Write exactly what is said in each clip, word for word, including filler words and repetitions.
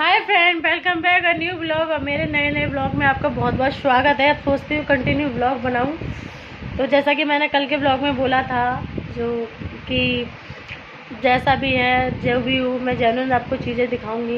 Hi friend, welcome back a new blog. और मेरे नए नए ब्लॉग में आपका बहुत बहुत स्वागत है। अब सोचती हूँ कंटिन्यू ब्लॉग बनाऊँ। तो जैसा कि मैंने कल के ब्लॉग में बोला था, जो कि जैसा भी है जो भी हूँ मैं जेन्युइन आपको चीज़ें दिखाऊंगी।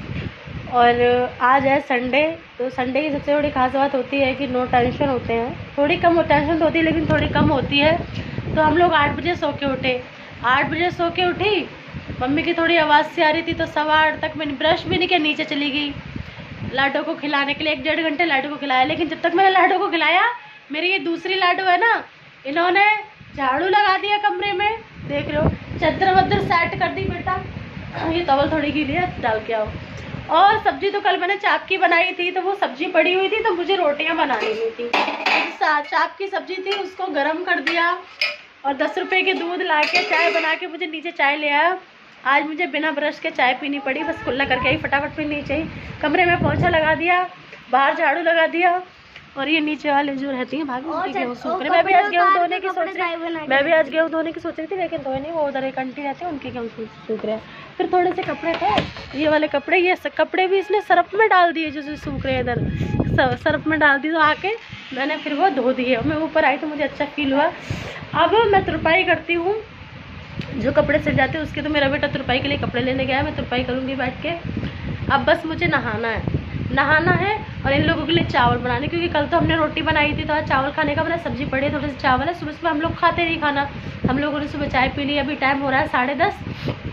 और आज है संडे। तो संडे की सबसे बड़ी खास बात होती है कि नो टेंशन होते हैं। थोड़ी कम टेंशन तो होती है, लेकिन थोड़ी कम होती है। तो हम लोग आठ बजे सो के उठे आठ बजे सो के उठी। मम्मी की थोड़ी आवाज़ सी आ रही थी, तो सवा आठ तक मैंने ब्रश भी नहीं किया, नीचे चली गई लाडो को खिलाने के लिए। एक डेढ़ घंटे लाडो को खिलाया, लेकिन जब तक मैंने लाडो को खिलाया, मेरी ये दूसरी लाडो है ना, इन्होंने झाड़ू लगा दिया कमरे में। देख लो, चद्दर वद्दर सेट कर दी। बेटा ये टॉवल थोड़ी गीली है, डाल के आओ। और सब्जी तो कल मैंने चाप की बनाई थी, तो वो सब्जी पड़ी हुई थी, तो मुझे रोटियां बनानी हुई थी। चाप की सब्जी थी, उसको गर्म कर दिया और दस रुपए के दूध ला के चाय बना के मुझे नीचे चाय ले आया। आज मुझे बिना ब्रश के चाय पीनी पड़ी, बस कुल्ला करके आई, फटाफट पीनी चाहिए। कमरे में पोछा लगा दिया, बाहर झाड़ू लगा दिया। और ये नीचे वाले जो रहती हैं भाभी, उनकी गेहूँ सूख रहे। मैं भी आज गेहूँ धोने की सोच रही मैं भी आज गेहूँ धोने की सोच रही थी, लेकिन धोए नहीं। वो उधर एक आंटी रहती है, उनके गेहूँ सूख रहे हैं। फिर थोड़े से कपड़े थे, ये वाले कपड़े, ये कपड़े भी इसने सर्फ में डाल दिए जो सूख रहे हैं इधर, सर्फ में डाल दी। तो आके मैंने फिर वो धो दिए। मैं ऊपर आई तो मुझे अच्छा फील हुआ। अब मैं तुरपाई करती हूँ। जो कपड़े सिल जाते हैं उसके, तो मेरा बेटा तुरपाई के लिए कपड़े लेने गया है, मैं तुरपाई करूँगी बैठ के। अब बस मुझे नहाना है नहाना है और इन लोगों के लिए चावल बनाने, क्योंकि कल तो हमने रोटी बनाई थी, तो आज चावल खाने का बना। सब्जी पड़ी है, थोड़े से चावल है। सुबह सुबह हम लोग खाते नहीं खाना, हम लोगों ने सुबह चाय पी ली। अभी टाइम हो रहा है साढ़े दस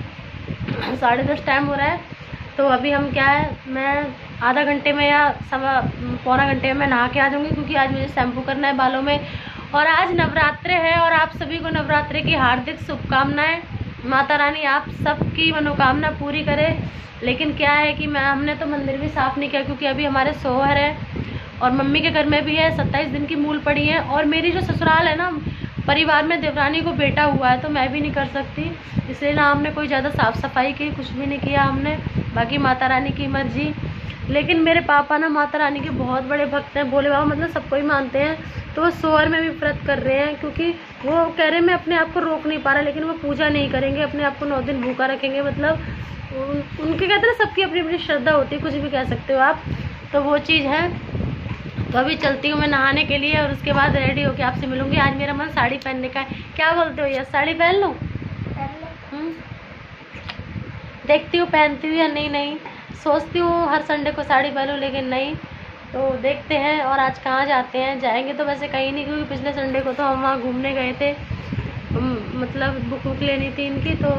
साढ़े दस टाइम हो रहा है। तो अभी हम क्या है, मैं आधा घंटे में या सवा पौना घंटे में मैं नहा के आ जाऊँगी, क्योंकि आज मुझे शैम्पू करना है बालों में। और आज नवरात्रे है, और आप सभी को नवरात्रे की हार्दिक शुभकामनाएं। माता रानी आप सबकी मनोकामना पूरी करे। लेकिन क्या है कि मैं हमने तो मंदिर भी साफ़ नहीं किया, क्योंकि अभी हमारे सोहर है और मम्मी के घर में भी है, सत्ताईस दिन की मूल पड़ी है। और मेरी जो ससुराल है ना, परिवार में देवरानी को बेटा हुआ है, तो मैं भी नहीं कर सकती, इसलिए ना हमने कोई ज़्यादा साफ़ सफाई की, कुछ भी नहीं किया हमने। बाकी माता रानी की मर्जी। लेकिन मेरे पापा ना माता रानी के बहुत बड़े भक्त हैं, भोले बाबा मतलब सबको ही मानते हैं। तो वो सोहर में भी व्रत कर रहे हैं, क्योंकि वो कह रहे हैं मैं अपने आप को रोक नहीं पा रहा, लेकिन वो पूजा नहीं करेंगे, अपने आप को नौ दिन भूखा रखेंगे। मतलब उन, उनके कहते हैं सबकी अपनी अपनी श्रद्धा होती है, कुछ भी कह सकते हो आप। तो वो चीज़ है। तो अभी चलती हूँ मैं नहाने के लिए, और उसके बाद रेडी होकर आपसे मिलूंगी। आज मेरा मन साड़ी पहनने का है। क्या बोलते हो, यस साड़ी पहन लूँ? देखती हूँ पहनती हूँ या नहीं नहीं सोचती हूँ हर संडे को साड़ी पहनूँ, लेकिन नहीं। तो देखते हैं। और आज कहाँ जाते हैं, जाएंगे तो वैसे कहीं नहीं, क्योंकि पिछले संडे को तो हम वहाँ घूमने गए थे, मतलब बुक बुक लेनी थी इनकी, तो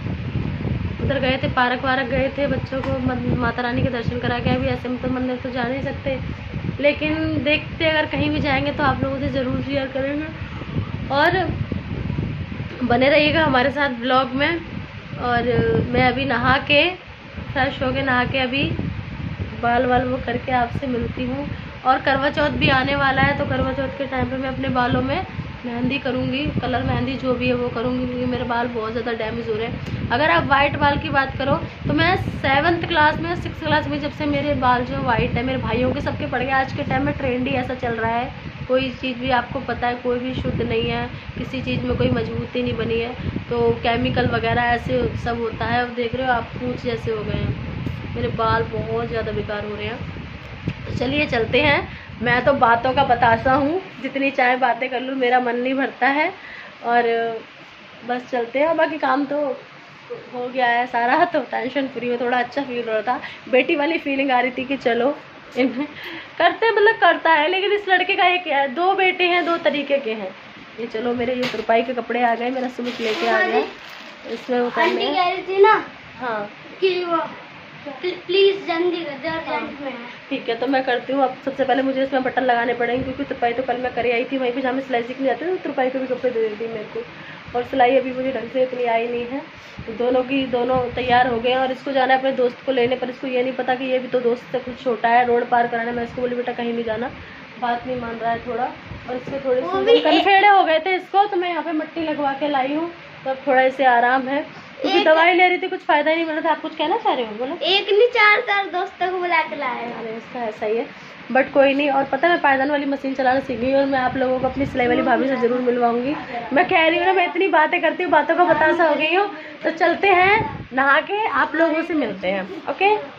उधर गए थे, पार्क वार्क गए थे, बच्चों को माता रानी के दर्शन करा के। अभी ऐसे में तो मंदिर तो जा नहीं सकते, लेकिन देखते अगर कहीं भी जाएंगे तो आप लोगों से ज़रूर शेयर करेंगे। और बने रहिएगा हमारे साथ ब्लॉग में। और मैं अभी नहा के फ्रेश हो के नहा के अभी बाल वाल वो करके आपसे मिलती हूँ। और करवा चौथ भी आने वाला है, तो करवा चौथ के टाइम पे मैं अपने बालों में मेहंदी करूँगी, कलर मेहंदी जो भी है वो करूँगी, क्योंकि मेरे बाल बहुत ज़्यादा डैमेज हो रहे हैं। अगर आप वाइट बाल की बात करो, तो मैं सेवन्थ क्लास में सिक्स क्लास में जब से मेरे बाल जो वाइट है, मेरे भाइयों के सबके पड़ गए। आज के टाइम में ट्रेंड ही ऐसा चल रहा है, कोई चीज़ भी आपको पता है, कोई भी शुद्ध नहीं है, किसी चीज़ में कोई मजबूती नहीं बनी है, तो केमिकल वगैरह ऐसे सब होता है। अब देख रहे हो आप, पूछ जैसे हो गए हैं, मेरे बाल बहुत ज़्यादा बेकार हो रहे हैं। तो चलिए चलते हैं। मैं तो बातों का बतासा हूँ, जितनी चाहे बातें कर लूँ मेरा मन नहीं भरता है। और बस चलते हैं। बाकी काम तो हो गया है सारा, तो टेंशन फ्री हो, थोड़ा अच्छा फील हो रहा था। बेटी वाली फीलिंग आ रही थी कि चलो करते, मतलब करता है। लेकिन इस लड़के का एक है, दो बेटे हैं, दो तरीके के हैं ये। चलो मेरे ये तुरपाई के कपड़े आ गए, मेरा सूट लेके आ गया, इसमें वो करने थी ना। हाँ कि वो प्लीज जल्दी कर दो। ठीक है, तो मैं करती हूँ। अब सबसे पहले मुझे इसमें बटन लगाने पड़ेंगे, क्योंकि तुरपाई तो कल मैं करे आई थी, वहीं पे जहाँ मैं सिलाई सीखने जाती थी, तो तुरपाई के भी कपड़े दे देती मेरे को। और सिलाई अभी मुझे ढंग से इतनी आई नहीं है, तो दोनों की दोनों तैयार हो गए। और इसको जाना है अपने दोस्त को लेने, पर इसको ये नहीं पता कि ये भी तो दोस्त से कुछ छोटा है, रोड पार कराना। मैं इसको बोली बेटा कहीं नहीं जाना, बात नहीं मान रहा है थोड़ा। और इसको थोड़े से कनफेड़े हो गए थे इसको, तो मैं यहाँ पे मिट्टी लगवा के लाई हूँ, तो अब थोड़ा इसे आराम है, क्योंकि दवाई ले रही थी, कुछ फायदा ही नहीं मिला था। आप कुछ कहना चाह रहे हो, बोलो। एक नहीं चार चार दोस्तों को बुला के लाए। अरे इसका ऐसा ही है, बट कोई नहीं। और पता है मैं पायदान वाली मशीन चलाना सीख गई, और मैं आप लोगों को अपनी सिलाई वाली भाभी से जरूर मिलवाऊंगी। मैं कह रही हूँ ना, मैं इतनी बातें करती हूँ, बातों का बतासा हो गई हूँ। तो चलते हैं, नहा के आप लोगों से मिलते हैं। ओके।